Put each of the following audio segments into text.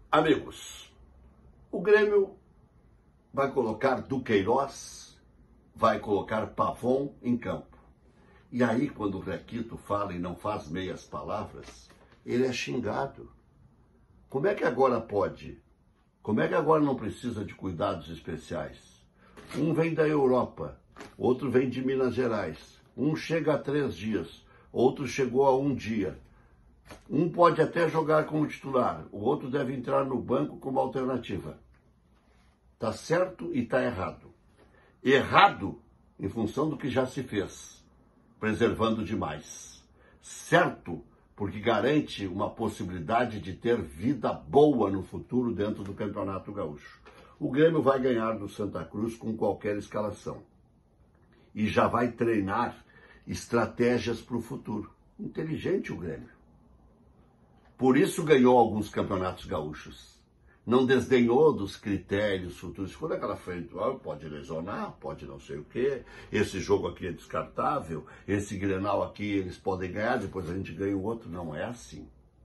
Amigos, o Grêmio vai colocar Duqueiroz, vai colocar Pavon em campo. E aí, quando o Requito fala e não faz meias palavras, ele é xingado. Como é que agora pode? Como é que agora não precisa de cuidados especiais? Um vem da Europa, outro vem de Minas Gerais. Um chega a 3 dias, outro chegou a 1 dia. Um pode até jogar como titular, o outro deve entrar no banco como alternativa. Está certo e está errado. Errado em função do que já se fez, preservando demais. Certo, porque garante uma possibilidade de ter vida boa no futuro dentro do Campeonato Gaúcho. O Grêmio vai ganhar do Santa Cruz com qualquer escalação. E já vai treinar estratégias para o futuro. Inteligente o Grêmio. Por isso ganhou alguns campeonatos gaúchos. Não desdenhou dos critérios futuros. Ficou naquela frente, pode lesionar, pode não sei o quê. Esse jogo aqui é descartável. Esse Grenal aqui eles podem ganhar, depois a gente ganha o outro. Não é assim.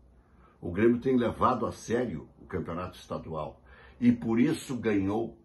O Grêmio tem levado a sério o campeonato estadual. E por isso ganhou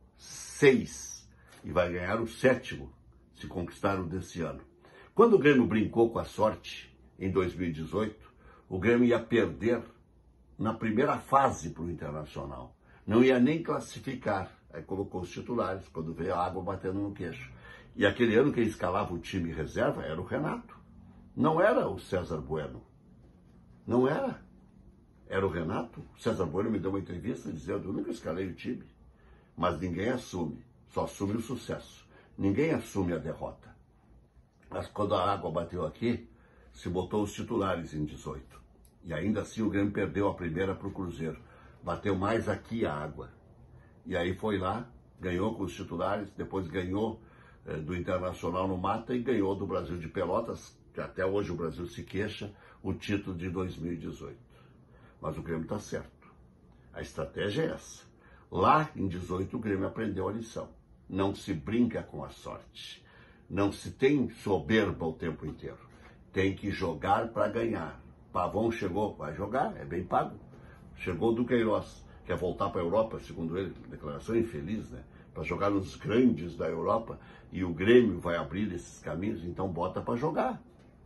6. E vai ganhar o 7º, se conquistar o desse ano. Quando o Grêmio brincou com a sorte, em 2018, o Grêmio ia perder na primeira fase para o Internacional. Não ia nem classificar. Aí colocou os titulares, quando veio a água batendo no queixo. E aquele ano quem escalava o time reserva era o Renato. Não era o César Bueno. Não era. Era o Renato. O César Bueno me deu uma entrevista dizendo: eu nunca escalei o time. Mas ninguém assume. Só assume o sucesso. Ninguém assume a derrota. Mas quando a água bateu aqui, se botou os titulares em 18. E ainda assim o Grêmio perdeu a primeira para o Cruzeiro. Bateu mais aqui a água. E aí foi lá, ganhou com os titulares, depois ganhou do Internacional no mata e ganhou do Brasil de Pelotas, que até hoje o Brasil se queixa, o título de 2018. Mas o Grêmio está certo. A estratégia é essa. Lá em 18 o Grêmio aprendeu a lição. Não se brinca com a sorte. Não se tem soberba o tempo inteiro. Tem que jogar para ganhar. Pavon chegou, vai jogar, é bem pago. Chegou Duqueiroz, quer voltar para a Europa, segundo ele, declaração infeliz, né? Para jogar nos grandes da Europa, e o Grêmio vai abrir esses caminhos, então bota para jogar.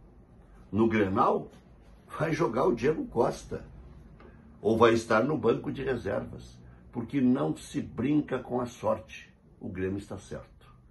No Grenal, vai jogar o Diego Costa, ou vai estar no banco de reservas, porque não se brinca com a sorte. O Grêmio está certo.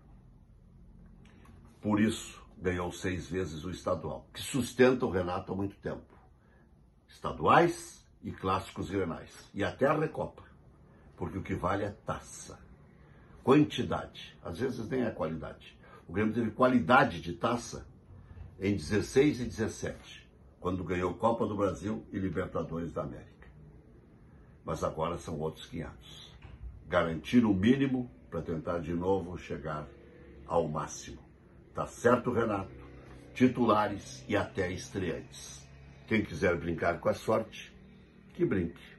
Por isso, ganhou 6 vezes o estadual, que sustenta o Renato há muito tempo. Estaduais e clássicos grenais. E até a Recopa. Porque o que vale é taça. Quantidade. Às vezes nem é qualidade. O Grêmio teve qualidade de taça em 16 e 17, quando ganhou Copa do Brasil e Libertadores da América. Mas agora são outros 500. Garantir o mínimo para tentar de novo chegar ao máximo. Tá certo, Renato? Titulares e até estreantes. Quem quiser brincar com a sorte, que brinque.